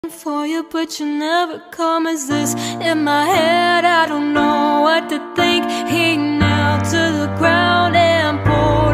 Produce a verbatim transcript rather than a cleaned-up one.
for you, but you never come. Is this in my head? I don't know what to think. He knelt to the ground and poured